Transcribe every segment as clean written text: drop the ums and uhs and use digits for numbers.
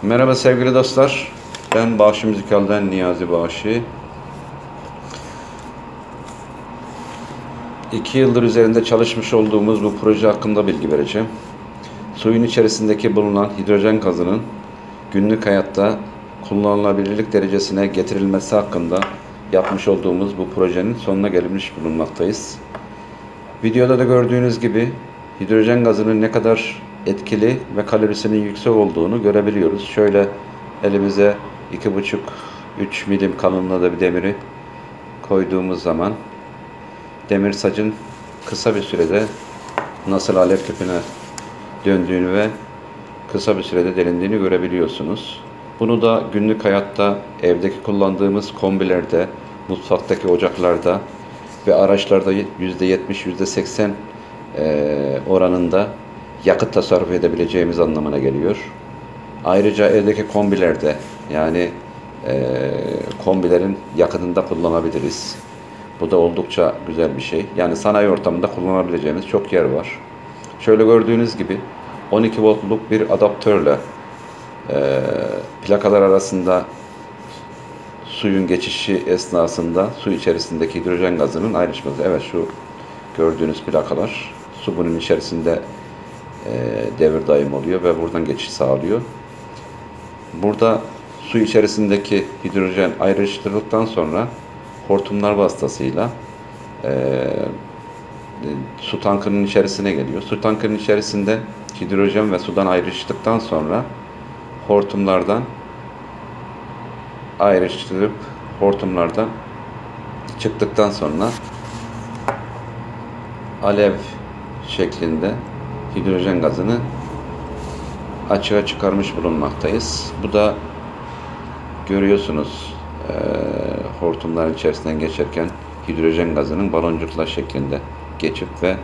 Merhaba sevgili dostlar. Ben Bağışı Müzikal'den Niyazi Bağışı. 2 yıldır üzerinde çalışmış olduğumuz bu proje hakkında bilgi vereceğim. Suyun içerisindeki bulunan hidrojen gazının günlük hayatta kullanılabilirlik derecesine getirilmesi hakkında yapmış olduğumuz bu projenin sonuna gelmiş bulunmaktayız. Videoda da gördüğünüz gibi hidrojen gazının ne kadar etkili ve kalorisinin yüksek olduğunu görebiliyoruz. Şöyle elimize 2,5-3 milim kalınlığında bir demiri koyduğumuz zaman demir sacın kısa bir sürede nasıl alev küpüne döndüğünü ve kısa bir sürede delindiğini görebiliyorsunuz. Bunu da günlük hayatta evdeki kullandığımız kombilerde, mutfaktaki ocaklarda ve araçlarda %70-%80 oranında yakıt tasarruf edebileceğimiz anlamına geliyor. Ayrıca evdeki kombilerde, yani kombilerin yakıtında kullanabiliriz. Bu da oldukça güzel bir şey. Yani sanayi ortamında kullanabileceğimiz çok yer var. Şöyle gördüğünüz gibi 12 voltluk bir adaptörle plakalar arasında suyun geçişi esnasında su içerisindeki hidrojen gazının ayrışması. Evet, şu gördüğünüz plakalar su bunun içerisinde devir daim oluyor ve buradan geçiş sağlıyor. Burada su içerisindeki hidrojen ayrıştırıldıktan sonra hortumlar vasıtasıyla su tankının içerisine geliyor. Su tankının içerisinde hidrojen ve sudan ayrıştıktan sonra hortumlardan ayrıştırıp hortumlardan çıktıktan sonra alev şeklinde hidrojen gazını açığa çıkarmış bulunmaktayız. Bu da görüyorsunuz hortumların içerisinden geçerken hidrojen gazının baloncuklar şeklinde geçip ve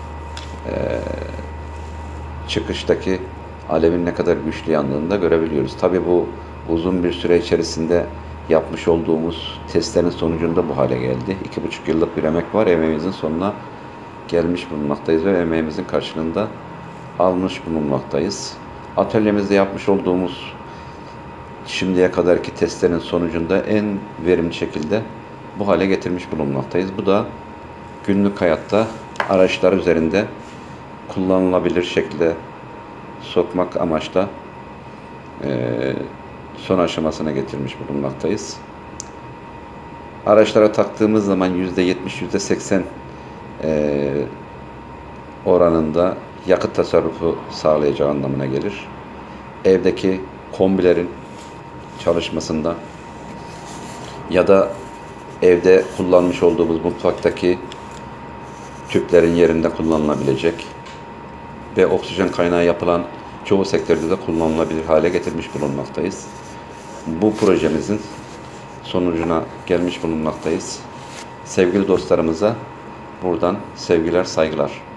çıkıştaki alevin ne kadar güçlü yandığını da görebiliyoruz. Tabi bu uzun bir süre içerisinde yapmış olduğumuz testlerin sonucunda bu hale geldi. 2,5 yıllık bir emek var. Emeğimizin sonuna gelmiş bulunmaktayız ve emeğimizin karşılığında almış bulunmaktayız. Atölyemizde yapmış olduğumuz şimdiye kadarki testlerin sonucunda en verimli şekilde bu hale getirmiş bulunmaktayız. Bu da günlük hayatta araçlar üzerinde kullanılabilir şekilde sokmak amaçla son aşamasına getirmiş bulunmaktayız. Araçlara taktığımız zaman %70-%80 oranında yakıt tasarrufu sağlayacağı anlamına gelir. Evdeki kombilerin çalışmasında ya da evde kullanmış olduğumuz mutfaktaki tüplerin yerinde kullanılabilecek ve oksijen kaynağı yapılan çoğu sektörde de kullanılabilir hale getirmiş bulunmaktayız. Bu projemizin sonucuna gelmiş bulunmaktayız. Sevgili dostlarımıza buradan sevgiler, saygılar.